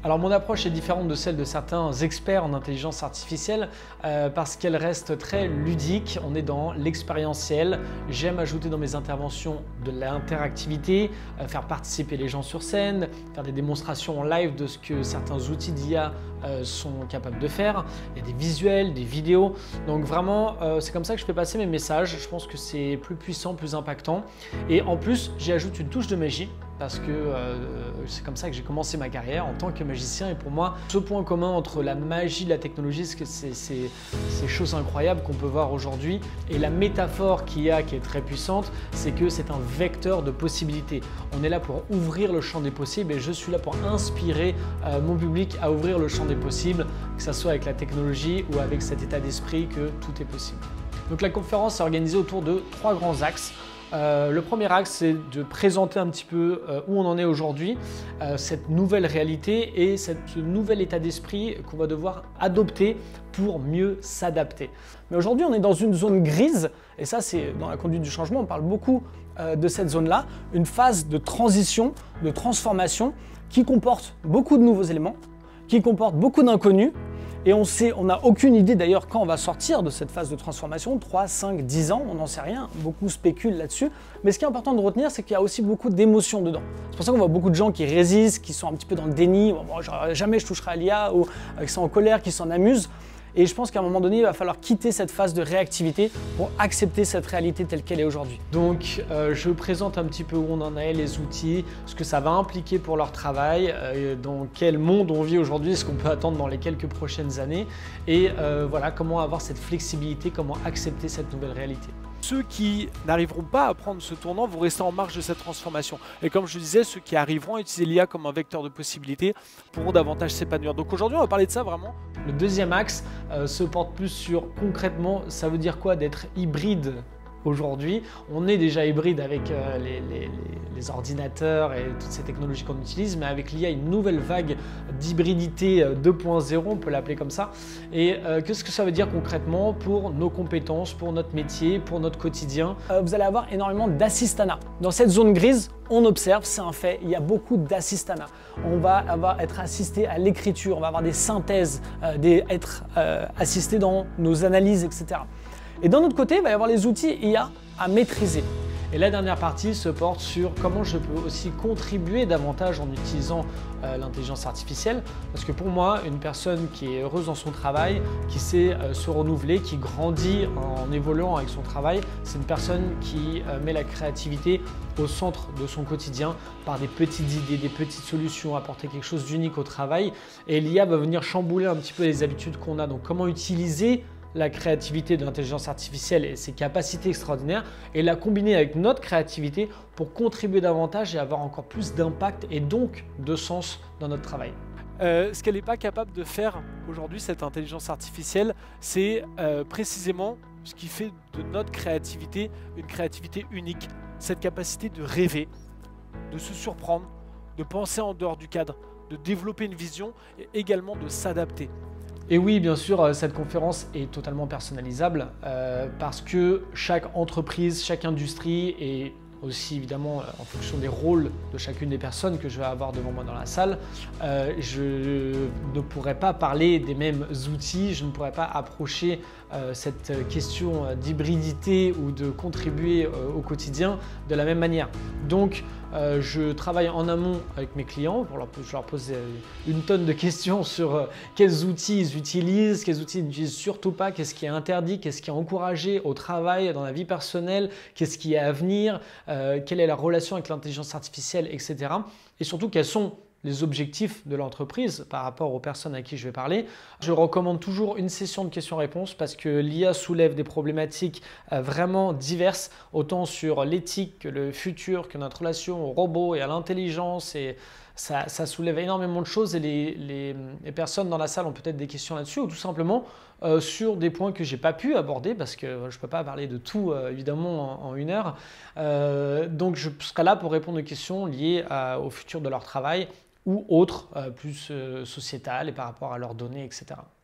Alors mon approche est différente de celle de certains experts en intelligence artificielle parce qu'elle reste très ludique. On est dans l'expérientiel. J'aime ajouter dans mes interventions de l'interactivité, faire participer les gens sur scène, faire des démonstrations en live de ce que certains outils d'IA sont capables de faire. Il y a des visuels, des vidéos. Donc vraiment, c'est comme ça que je fais passer mes messages. Je pense que c'est plus puissant, plus impactant. Et en plus, j'y ajoute une touche de magie parce que c'est comme ça que j'ai commencé ma carrière en tant que magicien. Et pour moi, ce point commun entre la magie, la technologie, c'est ces choses incroyables qu'on peut voir aujourd'hui. Et la métaphore qu'il y a, qui est très puissante, c'est que c'est un vecteur de possibilités. On est là pour ouvrir le champ des possibles et je suis là pour inspirer mon public à ouvrir le champ des possibles, que ce soit avec la technologie ou avec cet état d'esprit que tout est possible. Donc la conférence est organisée autour de 3 grands axes. Le premier axe, c'est de présenter un petit peu où on en est aujourd'hui, cette nouvelle réalité et ce nouvel état d'esprit qu'on va devoir adopter pour mieux s'adapter. Mais aujourd'hui, on est dans une zone grise, et ça, c'est dans la conduite du changement, on parle beaucoup de cette zone-là, une phase de transition, de transformation qui comporte beaucoup de nouveaux éléments, qui comporte beaucoup d'inconnus. Et on n'a aucune idée d'ailleurs quand on va sortir de cette phase de transformation, 3, 5, 10 ans, on n'en sait rien, beaucoup spéculent là-dessus. Mais ce qui est important de retenir, c'est qu'il y a aussi beaucoup d'émotions dedans. C'est pour ça qu'on voit beaucoup de gens qui résistent, qui sont un petit peu dans le déni, bon, jamais je toucherai à l'IA, ou qui sont en colère, qui s'en amusent. Et je pense qu'à un moment donné, il va falloir quitter cette phase de réactivité pour accepter cette réalité telle qu'elle est aujourd'hui. Donc, je présente un petit peu où on en est, les outils, ce que ça va impliquer pour leur travail, dans quel monde on vit aujourd'hui, ce qu'on peut attendre dans les quelques prochaines années, et voilà, comment avoir cette flexibilité, comment accepter cette nouvelle réalité. Ceux qui n'arriveront pas à prendre ce tournant vont rester en marge de cette transformation. Et comme je disais, ceux qui arriveront à utiliser l'IA comme un vecteur de possibilités pourront davantage s'épanouir. Donc aujourd'hui, on va parler de ça vraiment. Le deuxième axe se porte plus sur concrètement, ça veut dire quoi d'être hybride aujourd'hui. On est déjà hybride avec les ordinateurs et toutes ces technologies qu'on utilise, mais avec l'IA, une nouvelle vague d'hybridité 2.0, on peut l'appeler comme ça. Et qu'est-ce que ça veut dire concrètement pour nos compétences, pour notre métier, pour notre quotidien? Vous allez avoir énormément d'assistanat. Dans cette zone grise, on observe, c'est un fait, il y a beaucoup d'assistanat. On va être assisté à l'écriture, on va avoir des synthèses, être assisté dans nos analyses, etc. Et d'un autre côté, il va y avoir les outils IA à maîtriser. Et la dernière partie se porte sur comment je peux aussi contribuer davantage en utilisant l'intelligence artificielle. Parce que pour moi, une personne qui est heureuse dans son travail, qui sait se renouveler, qui grandit en évoluant avec son travail, c'est une personne qui met la créativité au centre de son quotidien par des petites idées, des petites solutions, apporter quelque chose d'unique au travail. Et l'IA va venir chambouler un petit peu les habitudes qu'on a. Donc comment utiliser la créativité de l'intelligence artificielle et ses capacités extraordinaires et la combiner avec notre créativité pour contribuer davantage et avoir encore plus d'impact et donc de sens dans notre travail. Ce qu'elle n'est pas capable de faire aujourd'hui, cette intelligence artificielle, c'est précisément ce qui fait de notre créativité une créativité unique. Cette capacité de rêver, de se surprendre, de penser en dehors du cadre, de développer une vision et également de s'adapter. Et oui, bien sûr, cette conférence est totalement personnalisable parce que chaque entreprise, chaque industrie et aussi évidemment en fonction des rôles de chacune des personnes que je vais avoir devant moi dans la salle, je ne pourrais pas parler des mêmes outils, je ne pourrais pas approcher cette question d'hybridité ou de contribuer au quotidien de la même manière. Donc, je travaille en amont avec mes clients, je leur pose une tonne de questions sur quels outils ils utilisent, quels outils ils n'utilisent surtout pas, qu'est-ce qui est interdit, qu'est-ce qui est encouragé au travail, dans la vie personnelle, qu'est-ce qui est à venir, quelle est la relation avec l'intelligence artificielle, etc. Et surtout, quels sont les objectifs de l'entreprise par rapport aux personnes à qui je vais parler. Je recommande toujours une session de questions-réponses parce que l'IA soulève des problématiques vraiment diverses, autant sur l'éthique que le futur, que notre relation aux robots et à l'intelligence. Et ça soulève énormément de choses et les personnes dans la salle ont peut-être des questions là-dessus ou tout simplement sur des points que je n'ai pas pu aborder parce que je ne peux pas parler de tout évidemment en 1 heure. Donc je serai là pour répondre aux questions liées au futur de leur travail ou autres, plus sociétales et par rapport à leurs données, etc.